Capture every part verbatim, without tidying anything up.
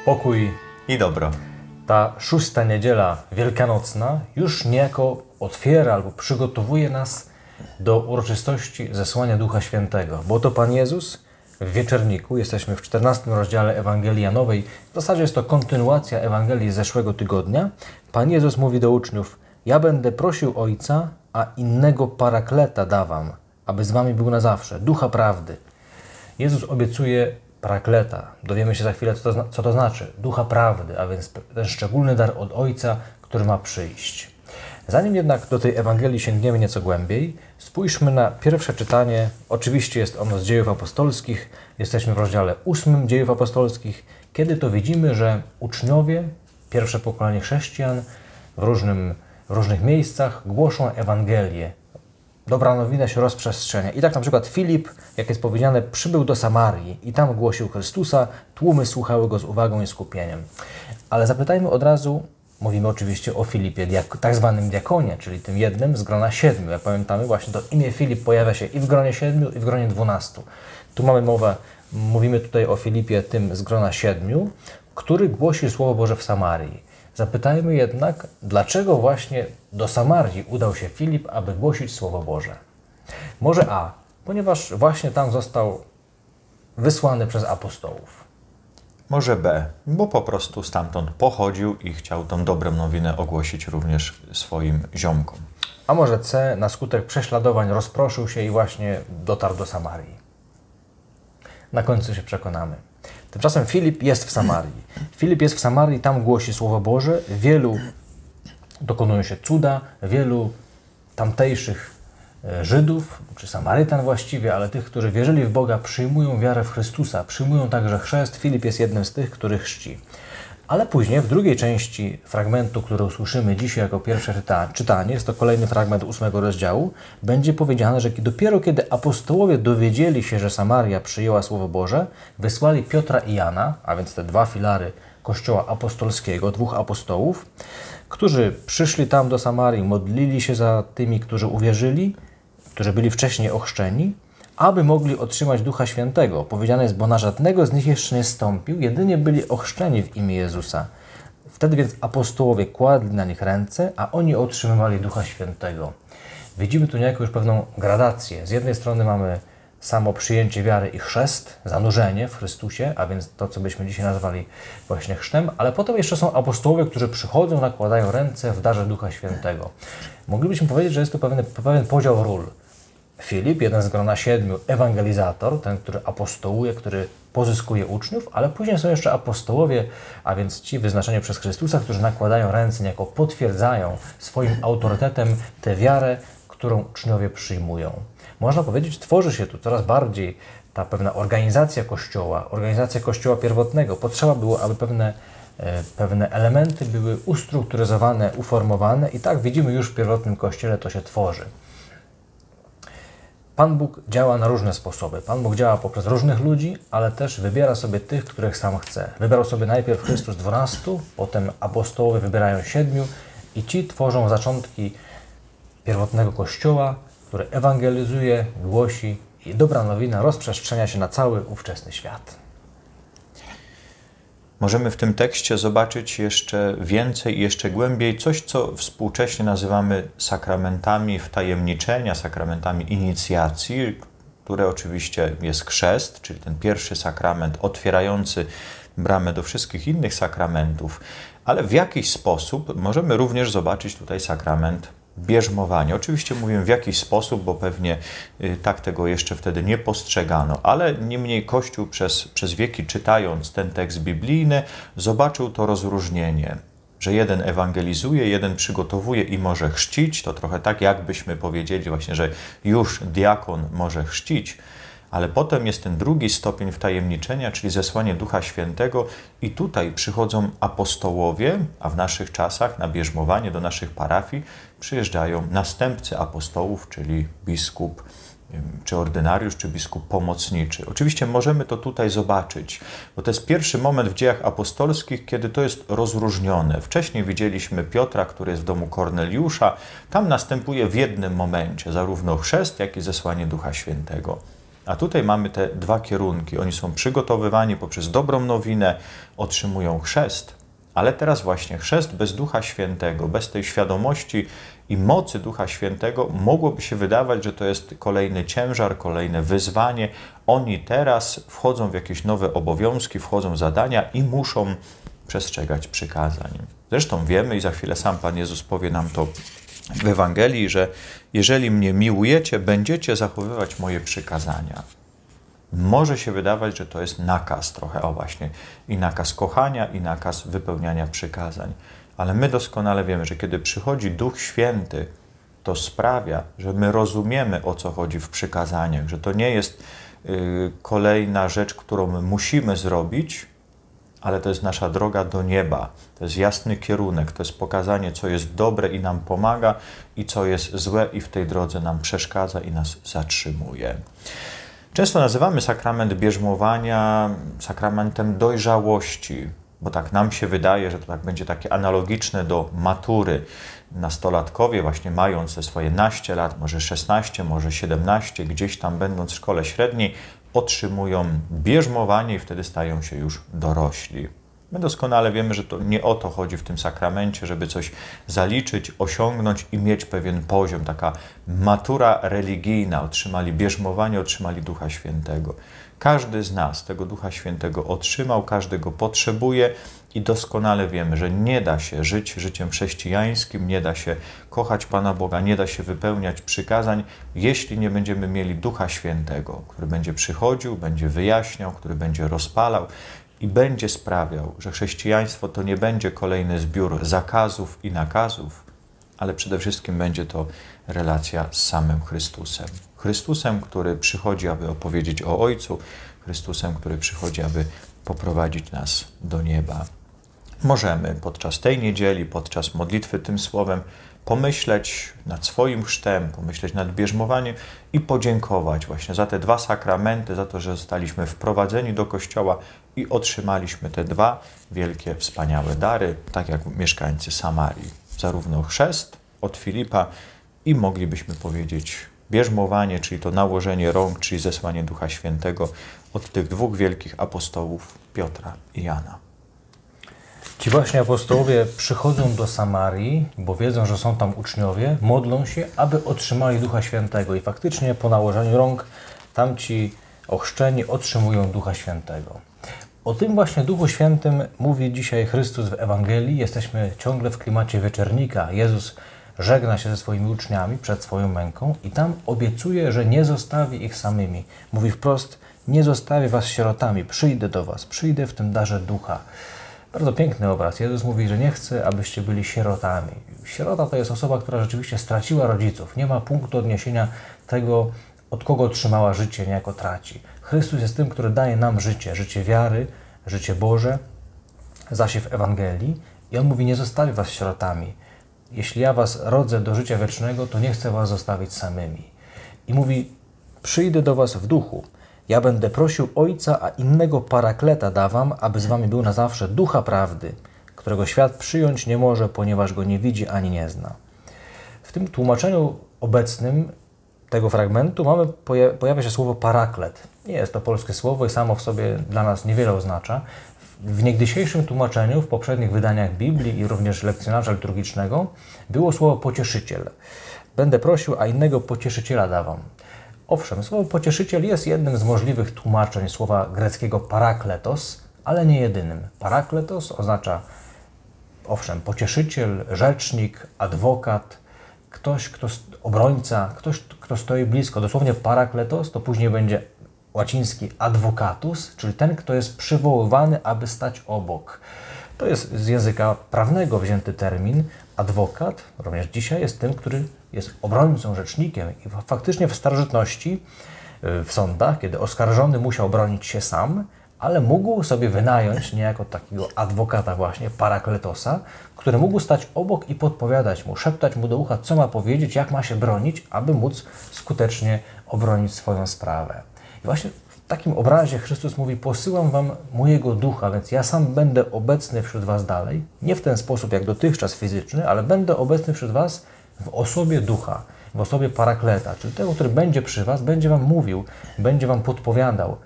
Pokój i dobro. Ta szósta niedziela wielkanocna już niejako otwiera albo przygotowuje nas do uroczystości zesłania Ducha Świętego. Bo to Pan Jezus w Wieczerniku, jesteśmy w czternastym rozdziale Ewangelii Janowej, w zasadzie jest to kontynuacja Ewangelii z zeszłego tygodnia. Pan Jezus mówi do uczniów: ja będę prosił Ojca, a innego Parakleta dawam, aby z wami był na zawsze, Ducha Prawdy. Jezus obiecuje Parakleta. Dowiemy się za chwilę, co to, co to znaczy. Ducha Prawdy, a więc ten szczególny dar od Ojca, który ma przyjść. Zanim jednak do tej Ewangelii sięgniemy nieco głębiej, spójrzmy na pierwsze czytanie. Oczywiście jest ono z Dziejów Apostolskich. Jesteśmy w rozdziale ósmym Dziejów Apostolskich, kiedy to widzimy, że uczniowie, pierwsze pokolenie chrześcijan w, różnym, w różnych miejscach głoszą Ewangelię. Dobra nowina się rozprzestrzenia. I tak na przykład Filip, jak jest powiedziane, przybył do Samarii i tam głosił Chrystusa, tłumy słuchały go z uwagą i skupieniem. Ale zapytajmy od razu, mówimy oczywiście o Filipie, tak zwanym diakonie, czyli tym jednym z grona siedmiu. Jak pamiętamy, właśnie to imię Filip pojawia się i w gronie siedmiu, i w gronie dwunastu. Tu mamy mowę, mówimy tutaj o Filipie, tym z grona siedmiu, który głosi Słowo Boże w Samarii. Zapytajmy jednak, dlaczego właśnie do Samarii udał się Filip, aby głosić Słowo Boże. Może A, ponieważ właśnie tam został wysłany przez apostołów. Może B, bo po prostu stamtąd pochodził i chciał tą dobrą nowinę ogłosić również swoim ziomkom. A może C, na skutek prześladowań rozproszył się i właśnie dotarł do Samarii. Na końcu się przekonamy. Tymczasem Filip jest w Samarii. Filip jest w Samarii, tam głosi Słowo Boże. Wielu dokonują się cuda, wielu tamtejszych Żydów, czy Samarytan właściwie, ale tych, którzy wierzyli w Boga, przyjmują wiarę w Chrystusa, przyjmują także chrzest. Filip jest jednym z tych, których chrzci. Ale później, w drugiej części fragmentu, który usłyszymy dzisiaj jako pierwsze czyta czytanie, jest to kolejny fragment ósmego rozdziału, będzie powiedziane, że dopiero kiedy apostołowie dowiedzieli się, że Samaria przyjęła Słowo Boże, wysłali Piotra i Jana, a więc te dwa filary Kościoła apostolskiego, dwóch apostołów, którzy przyszli tam do Samarii, modlili się za tymi, którzy uwierzyli, którzy byli wcześniej ochrzczeni, aby mogli otrzymać Ducha Świętego. Powiedziane jest, bo na żadnego z nich jeszcze nie stąpił, jedynie byli ochrzczeni w imię Jezusa. Wtedy więc apostołowie kładli na nich ręce, a oni otrzymywali Ducha Świętego. Widzimy tu niejako już pewną gradację. Z jednej strony mamy samo przyjęcie wiary i chrzest, zanurzenie w Chrystusie, a więc to, co byśmy dzisiaj nazwali właśnie chrztem, ale potem jeszcze są apostołowie, którzy przychodzą, nakładają ręce w darze Ducha Świętego. Moglibyśmy powiedzieć, że jest to pewien, pewien podział ról. Filip, jeden z grona siedmiu, ewangelizator, ten, który apostołuje, który pozyskuje uczniów, ale później są jeszcze apostołowie, a więc ci wyznaczeni przez Chrystusa, którzy nakładają ręce, niejako potwierdzają swoim autorytetem tę wiarę, którą uczniowie przyjmują. Można powiedzieć, tworzy się tu coraz bardziej ta pewna organizacja Kościoła, organizacja Kościoła pierwotnego. Potrzeba było, aby pewne, e, pewne elementy były ustrukturyzowane, uformowane i tak widzimy już w pierwotnym Kościele to się tworzy. Pan Bóg działa na różne sposoby. Pan Bóg działa poprzez różnych ludzi, ale też wybiera sobie tych, których sam chce. Wybrał sobie najpierw Chrystus dwunastu, potem apostołowie wybierają siedmiu i ci tworzą zaczątki pierwotnego Kościoła, który ewangelizuje, głosi i dobra nowina rozprzestrzenia się na cały ówczesny świat. Możemy w tym tekście zobaczyć jeszcze więcej i jeszcze głębiej coś, co współcześnie nazywamy sakramentami wtajemniczenia, sakramentami inicjacji, które oczywiście jest chrzest, czyli ten pierwszy sakrament otwierający bramę do wszystkich innych sakramentów, ale w jakiś sposób możemy również zobaczyć tutaj sakrament bierzmowania. Oczywiście mówię w jakiś sposób, bo pewnie y, tak tego jeszcze wtedy nie postrzegano, ale niemniej Kościół przez, przez wieki, czytając ten tekst biblijny, zobaczył to rozróżnienie, że jeden ewangelizuje, jeden przygotowuje i może chrzcić. To trochę tak, jakbyśmy powiedzieli właśnie, że już diakon może chrzcić, ale potem jest ten drugi stopień wtajemniczenia, czyli zesłanie Ducha Świętego i tutaj przychodzą apostołowie, a w naszych czasach na bierzmowanie do naszych parafii przyjeżdżają następcy apostołów, czyli biskup, czy ordynariusz, czy biskup pomocniczy. Oczywiście możemy to tutaj zobaczyć, bo to jest pierwszy moment w dziejach apostolskich, kiedy to jest rozróżnione. Wcześniej widzieliśmy Piotra, który jest w domu Korneliusza. Tam następuje w jednym momencie zarówno chrzest, jak i zesłanie Ducha Świętego. A tutaj mamy te dwa kierunki. Oni są przygotowywani poprzez dobrą nowinę, otrzymują chrzest, ale teraz właśnie chrzest bez Ducha Świętego, bez tej świadomości i mocy Ducha Świętego, mogłoby się wydawać, że to jest kolejny ciężar, kolejne wyzwanie. Oni teraz wchodzą w jakieś nowe obowiązki, wchodzą w zadania i muszą przestrzegać przykazań. Zresztą wiemy i za chwilę sam Pan Jezus powie nam to w Ewangelii, że jeżeli mnie miłujecie, będziecie zachowywać moje przykazania. Może się wydawać, że to jest nakaz trochę, o właśnie, i nakaz kochania, i nakaz wypełniania przykazań. Ale my doskonale wiemy, że kiedy przychodzi Duch Święty, to sprawia, że my rozumiemy, o co chodzi w przykazaniach, że to nie jest y, kolejna rzecz, którą my musimy zrobić, ale to jest nasza droga do nieba. To jest jasny kierunek, to jest pokazanie, co jest dobre i nam pomaga, i co jest złe i w tej drodze nam przeszkadza i nas zatrzymuje. Często nazywamy sakrament bierzmowania sakramentem dojrzałości, bo tak nam się wydaje, że to tak będzie takie analogiczne do matury. Nastolatkowie właśnie mając te swoje naście lat, może szesnaście, może siedemnaście, gdzieś tam będąc w szkole średniej, otrzymują bierzmowanie i wtedy stają się już dorośli. My doskonale wiemy, że to nie o to chodzi w tym sakramencie, żeby coś zaliczyć, osiągnąć i mieć pewien poziom. Taka matura religijna. Otrzymali bierzmowanie, otrzymali Ducha Świętego. Każdy z nas tego Ducha Świętego otrzymał, każdy go potrzebuje i doskonale wiemy, że nie da się żyć życiem chrześcijańskim, nie da się kochać Pana Boga, nie da się wypełniać przykazań, jeśli nie będziemy mieli Ducha Świętego, który będzie przychodził, będzie wyjaśniał, który będzie rozpalał i będzie sprawiał, że chrześcijaństwo to nie będzie kolejny zbiór zakazów i nakazów, ale przede wszystkim będzie to relacja z samym Chrystusem. Chrystusem, który przychodzi, aby opowiedzieć o Ojcu, Chrystusem, który przychodzi, aby poprowadzić nas do nieba. Możemy podczas tej niedzieli, podczas modlitwy tym słowem pomyśleć nad swoim chrztem, pomyśleć nad bierzmowaniem i podziękować właśnie za te dwa sakramenty, za to, że zostaliśmy wprowadzeni do Kościoła i otrzymaliśmy te dwa wielkie, wspaniałe dary, tak jak mieszkańcy Samarii. Zarówno chrzest od Filipa i moglibyśmy powiedzieć bierzmowanie, czyli to nałożenie rąk, czyli zesłanie Ducha Świętego od tych dwóch wielkich apostołów, Piotra i Jana. Ci właśnie apostołowie przychodzą do Samarii, bo wiedzą, że są tam uczniowie, modlą się, aby otrzymali Ducha Świętego i faktycznie po nałożeniu rąk tamci ochrzczeni otrzymują Ducha Świętego. O tym właśnie Duchu Świętym mówi dzisiaj Chrystus w Ewangelii. Jesteśmy ciągle w klimacie wieczernika. Jezus żegna się ze swoimi uczniami przed swoją męką i tam obiecuje, że nie zostawi ich samymi. Mówi wprost, nie zostawię was sierotami, przyjdę do was, przyjdę w tym darze Ducha. Bardzo piękny obraz. Jezus mówi, że nie chce, abyście byli sierotami. Sierota to jest osoba, która rzeczywiście straciła rodziców. Nie ma punktu odniesienia tego, od kogo otrzymała życie, niejako traci. Chrystus jest tym, który daje nam życie, życie wiary, życie Boże, zasiew Ewangelii. I On mówi, nie zostawię was sierotami. Jeśli ja was rodzę do życia wiecznego, to nie chcę was zostawić samymi. I mówi, przyjdę do was w duchu. Ja będę prosił Ojca, a innego parakleta dawam, aby z wami był na zawsze Ducha Prawdy, którego świat przyjąć nie może, ponieważ go nie widzi ani nie zna. W tym tłumaczeniu obecnym tego fragmentu mamy, pojawia się słowo paraklet. Nie jest to polskie słowo i samo w sobie dla nas niewiele oznacza. W niegdysiejszym tłumaczeniu, w poprzednich wydaniach Biblii i również lekcjonarza liturgicznego było słowo pocieszyciel. Będę prosił, a innego pocieszyciela dawam. Owszem, słowo pocieszyciel jest jednym z możliwych tłumaczeń słowa greckiego parakletos, ale nie jedynym. Parakletos oznacza, owszem, pocieszyciel, rzecznik, adwokat, ktoś, kto obrońca, ktoś, kto stoi blisko. Dosłownie parakletos to później będzie łaciński advocatus, czyli ten, kto jest przywoływany, aby stać obok. To jest z języka prawnego wzięty termin. Adwokat, również dzisiaj, jest tym, który jest obrońcą, rzecznikiem. I faktycznie w starożytności, w sądach, kiedy oskarżony musiał bronić się sam, ale mógł sobie wynająć niejako takiego adwokata właśnie, parakletosa, który mógł stać obok i podpowiadać mu, szeptać mu do ucha, co ma powiedzieć, jak ma się bronić, aby móc skutecznie obronić swoją sprawę. I właśnie w takim obrazie Chrystus mówi, posyłam wam mojego ducha, więc ja sam będę obecny wśród was dalej, nie w ten sposób jak dotychczas fizyczny, ale będę obecny wśród was w osobie ducha. w osobie Parakleta, czyli tego, który będzie przy was, będzie wam mówił, będzie wam podpowiadał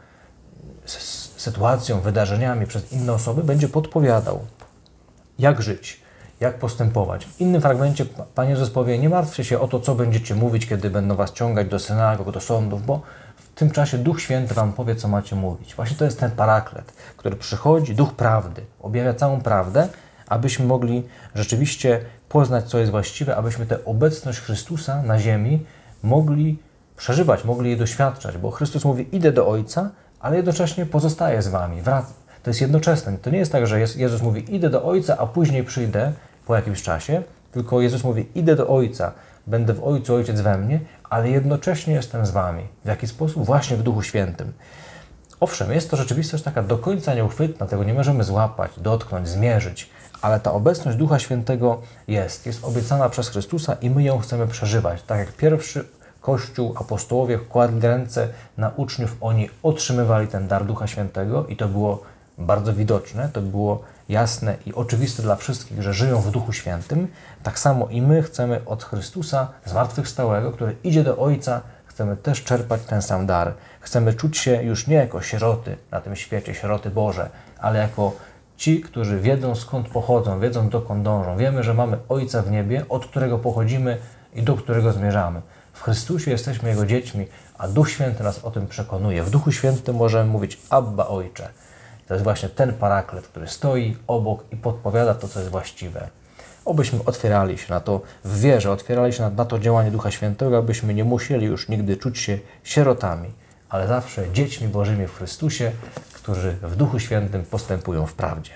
sytuacją, wydarzeniami przez inne osoby, będzie podpowiadał, jak żyć, jak postępować. W innym fragmencie Pan Jezus powie, nie martwcie się o to, co będziecie mówić, kiedy będą was ciągać do synagog, do sądów, bo w tym czasie Duch Święty wam powie, co macie mówić. Właśnie to jest ten Paraklet, który przychodzi, Duch Prawdy, objawia całą prawdę, abyśmy mogli rzeczywiście poznać, co jest właściwe, abyśmy tę obecność Chrystusa na ziemi mogli przeżywać, mogli jej doświadczać, bo Chrystus mówi, idę do Ojca, ale jednocześnie pozostaję z wami, wracam. To jest jednoczesne. To nie jest tak, że Jezus mówi, idę do Ojca, a później przyjdę po jakimś czasie, tylko Jezus mówi, idę do Ojca, będę w Ojcu, Ojciec we mnie, ale jednocześnie jestem z wami. W jaki sposób? Właśnie w Duchu Świętym. Owszem, jest to rzeczywistość taka do końca nieuchwytna, tego nie możemy złapać, dotknąć, zmierzyć, ale ta obecność Ducha Świętego jest, jest obiecana przez Chrystusa i my ją chcemy przeżywać. Tak jak pierwszy Kościół, apostołowie kładli ręce na uczniów, oni otrzymywali ten dar Ducha Świętego i to było bardzo widoczne, to było jasne i oczywiste dla wszystkich, że żyją w Duchu Świętym. Tak samo i my chcemy od Chrystusa, zmartwychwstałego, który idzie do Ojca, chcemy też czerpać ten sam dar. Chcemy czuć się już nie jako sieroty na tym świecie, sieroty Boże, ale jako ci, którzy wiedzą, skąd pochodzą, wiedzą, dokąd dążą. Wiemy, że mamy Ojca w niebie, od którego pochodzimy i do którego zmierzamy. W Chrystusie jesteśmy Jego dziećmi, a Duch Święty nas o tym przekonuje. W Duchu Świętym możemy mówić Abba, Ojcze. To jest właśnie ten Paraklet, który stoi obok i podpowiada to, co jest właściwe. Obyśmy otwierali się na to w wierze, otwierali się na, na to działanie Ducha Świętego, abyśmy nie musieli już nigdy czuć się sierotami, ale zawsze dziećmi Bożymi w Chrystusie, którzy w Duchu Świętym postępują w prawdzie.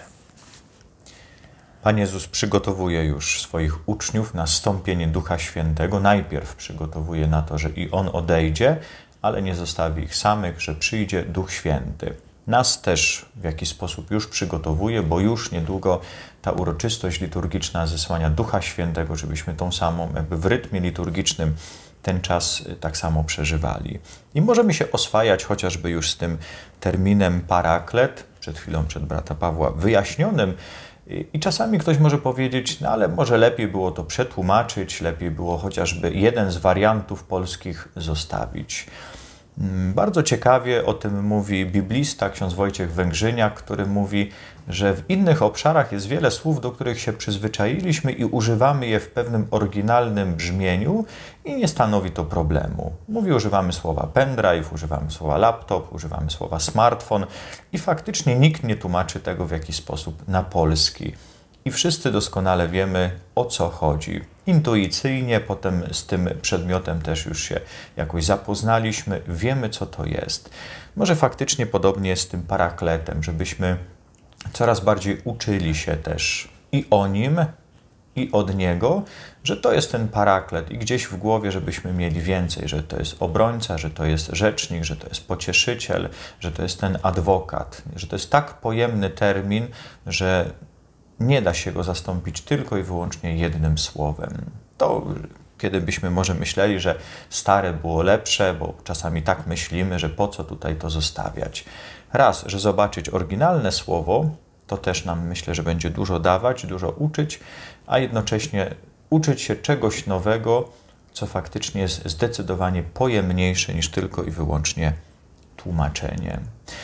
Pan Jezus przygotowuje już swoich uczniów na zstąpienie Ducha Świętego. Najpierw przygotowuje na to, że i On odejdzie, ale nie zostawi ich samych, że przyjdzie Duch Święty. Nas też w jakiś sposób już przygotowuje, bo już niedługo ta uroczystość liturgiczna zesłania Ducha Świętego, żebyśmy tą samą, jakby w rytmie liturgicznym ten czas tak samo przeżywali. I możemy się oswajać chociażby już z tym terminem Paraklet, przed chwilą przed brata Pawła wyjaśnionym. I czasami ktoś może powiedzieć, no ale może lepiej było to przetłumaczyć, lepiej było chociażby jeden z wariantów polskich zostawić. Bardzo ciekawie o tym mówi biblista, ksiądz Wojciech Węgrzyniak, który mówi, że w innych obszarach jest wiele słów, do których się przyzwyczailiśmy i używamy je w pewnym oryginalnym brzmieniu i nie stanowi to problemu. Mówi, używamy słowa pendrive, używamy słowa laptop, używamy słowa smartfon i faktycznie nikt nie tłumaczy tego w jakiś sposób na polski. I wszyscy doskonale wiemy, o co chodzi. Intuicyjnie potem z tym przedmiotem też już się jakoś zapoznaliśmy, wiemy, co to jest. Może faktycznie podobnie jest z tym Parakletem, żebyśmy coraz bardziej uczyli się też i o nim, i od niego, że to jest ten Paraklet i gdzieś w głowie, żebyśmy mieli więcej, że to jest obrońca, że to jest rzecznik, że to jest pocieszyciel, że to jest ten adwokat, że to jest tak pojemny termin, że nie da się go zastąpić tylko i wyłącznie jednym słowem. To kiedy byśmy może myśleli, że stare było lepsze, bo czasami tak myślimy, że po co tutaj to zostawiać. Raz, że zobaczyć oryginalne słowo, to też nam myślę, że będzie dużo dawać, dużo uczyć, a jednocześnie uczyć się czegoś nowego, co faktycznie jest zdecydowanie pojemniejsze niż tylko i wyłącznie tłumaczenie.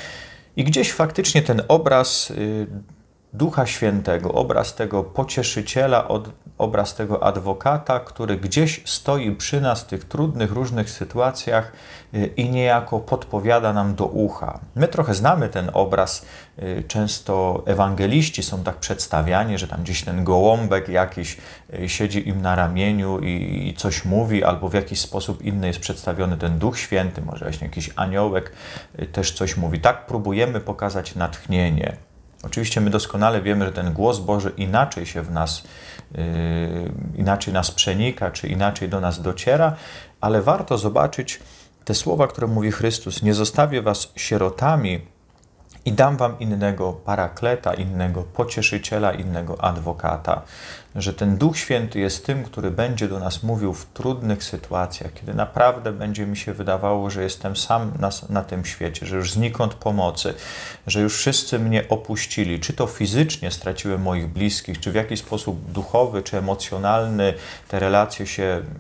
I gdzieś faktycznie ten obraz yy, Ducha Świętego, obraz tego pocieszyciela, od, obraz tego adwokata, który gdzieś stoi przy nas w tych trudnych, różnych sytuacjach i niejako podpowiada nam do ucha. My trochę znamy ten obraz, często ewangeliści są tak przedstawiani, że tam gdzieś ten gołąbek jakiś siedzi im na ramieniu i, i coś mówi, albo w jakiś sposób inny jest przedstawiony ten Duch Święty, może właśnie jakiś aniołek też coś mówi. Tak próbujemy pokazać natchnienie. Oczywiście my doskonale wiemy, że ten głos Boży inaczej się w nas, yy, inaczej nas przenika, czy inaczej do nas dociera, ale warto zobaczyć te słowa, które mówi Chrystus. Nie zostawię was sierotami i dam wam innego Parakleta, innego pocieszyciela, innego adwokata. Że ten Duch Święty jest tym, który będzie do nas mówił w trudnych sytuacjach, kiedy naprawdę będzie mi się wydawało, że jestem sam na, na tym świecie, że już znikąd pomocy, że już wszyscy mnie opuścili, czy to fizycznie straciłem moich bliskich, czy w jakiś sposób duchowy, czy emocjonalny te relacje się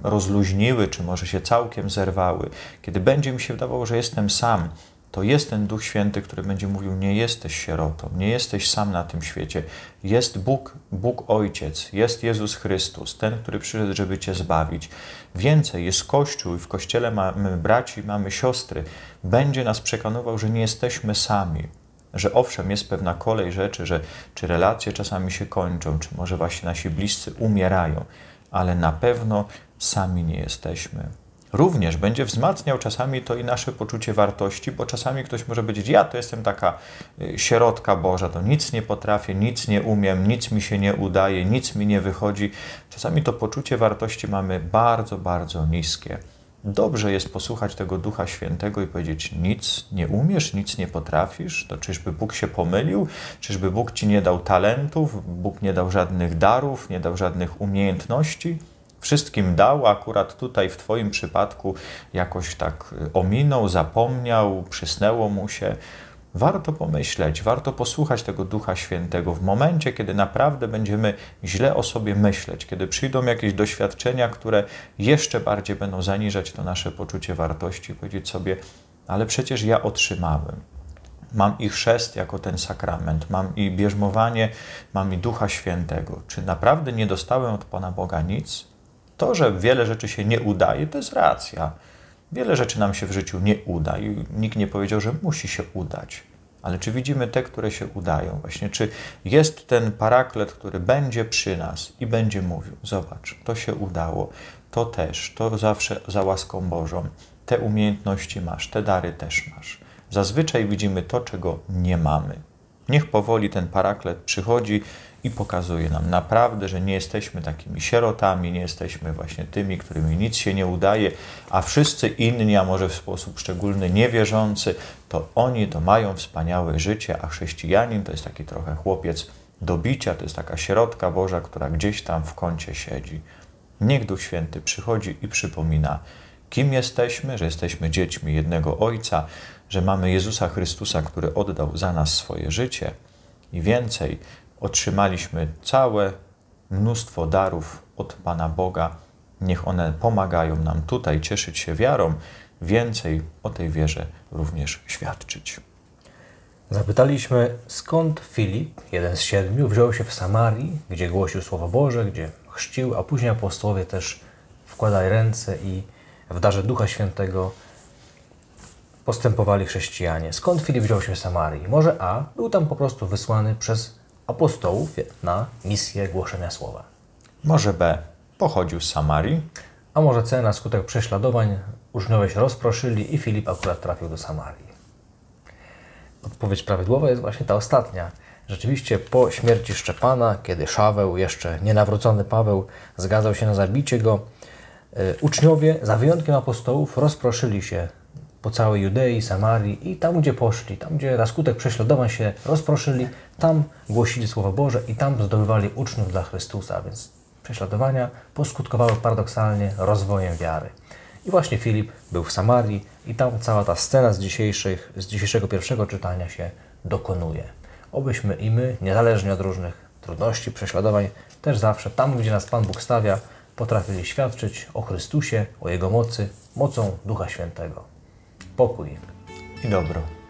rozluźniły, czy może się całkiem zerwały, kiedy będzie mi się wydawało, że jestem sam, to jest ten Duch Święty, który będzie mówił, nie jesteś sierotą, nie jesteś sam na tym świecie. Jest Bóg, Bóg Ojciec, jest Jezus Chrystus, ten, który przyszedł, żeby Cię zbawić. Więcej, jest Kościół i w Kościele mamy braci, mamy siostry. Będzie nas przekonywał, że nie jesteśmy sami. Że owszem, jest pewna kolej rzeczy, że czy relacje czasami się kończą, czy może właśnie nasi bliscy umierają, ale na pewno sami nie jesteśmy. Również będzie wzmacniał czasami to i nasze poczucie wartości, bo czasami ktoś może powiedzieć, ja to jestem taka sierotka Boża, to nic nie potrafię, nic nie umiem, nic mi się nie udaje, nic mi nie wychodzi. Czasami to poczucie wartości mamy bardzo, bardzo niskie. Dobrze jest posłuchać tego Ducha Świętego i powiedzieć, nic nie umiesz, nic nie potrafisz, to czyżby Bóg się pomylił, czyżby Bóg Ci nie dał talentów, Bóg nie dał żadnych darów, nie dał żadnych umiejętności? Wszystkim dał, a akurat tutaj w Twoim przypadku jakoś tak ominął, zapomniał, przysnęło mu się. Warto pomyśleć, warto posłuchać tego Ducha Świętego w momencie, kiedy naprawdę będziemy źle o sobie myśleć, kiedy przyjdą jakieś doświadczenia, które jeszcze bardziej będą zaniżać to nasze poczucie wartości, powiedzieć sobie, ale przecież ja otrzymałem. Mam i chrzest jako ten sakrament, mam i bierzmowanie, mam i Ducha Świętego. Czy naprawdę nie dostałem od Pana Boga nic? To, że wiele rzeczy się nie udaje, to jest racja. Wiele rzeczy nam się w życiu nie uda i nikt nie powiedział, że musi się udać. Ale czy widzimy te, które się udają? Właśnie, czy jest ten paraklet, który będzie przy nas i będzie mówił, zobacz, to się udało, to też, to zawsze za łaską Bożą. Te umiejętności masz, te dary też masz. Zazwyczaj widzimy to, czego nie mamy. Niech powoli ten paraklet przychodzi i pokazuje nam naprawdę, że nie jesteśmy takimi sierotami, nie jesteśmy właśnie tymi, którymi nic się nie udaje, a wszyscy inni, a może w sposób szczególny niewierzący, to oni to mają wspaniałe życie, a chrześcijanin to jest taki trochę chłopiec do bicia, to jest taka sierotka Boża, która gdzieś tam w kącie siedzi. Niech Duch Święty przychodzi i przypomina, kim jesteśmy, że jesteśmy dziećmi jednego Ojca, że mamy Jezusa Chrystusa, który oddał za nas swoje życie i więcej, otrzymaliśmy całe mnóstwo darów od Pana Boga. Niech one pomagają nam tutaj cieszyć się wiarą, więcej o tej wierze również świadczyć. Zapytaliśmy, skąd Filip, jeden z siedmiu, wziął się w Samarii, gdzie głosił Słowo Boże, gdzie chrzcił, a później apostołowie też wkładali ręce i w darze Ducha Świętego postępowali chrześcijanie. Skąd Filip wziął się w Samarii? Może A, był tam po prostu wysłany przez apostołów na misję głoszenia Słowa. Może B, pochodził z Samarii. A może C, na skutek prześladowań uczniowie się rozproszyli i Filip akurat trafił do Samarii. Odpowiedź prawidłowa jest właśnie ta ostatnia. Rzeczywiście po śmierci Szczepana, kiedy Szaweł, jeszcze nienawrócony Paweł, zgadzał się na zabicie go, uczniowie, za wyjątkiem apostołów, rozproszyli się po całej Judei, Samarii i tam, gdzie poszli, tam, gdzie na skutek prześladowań się rozproszyli, tam głosili Słowo Boże i tam zdobywali uczniów dla Chrystusa, więc prześladowania poskutkowały paradoksalnie rozwojem wiary. I właśnie Filip był w Samarii i tam cała ta scena z, dzisiejszych, z dzisiejszego pierwszego czytania się dokonuje. Obyśmy i my, niezależnie od różnych trudności, prześladowań, też zawsze tam, gdzie nas Pan Bóg stawia, potrafili świadczyć o Chrystusie, o Jego mocy, mocą Ducha Świętego. Pokój i dobro.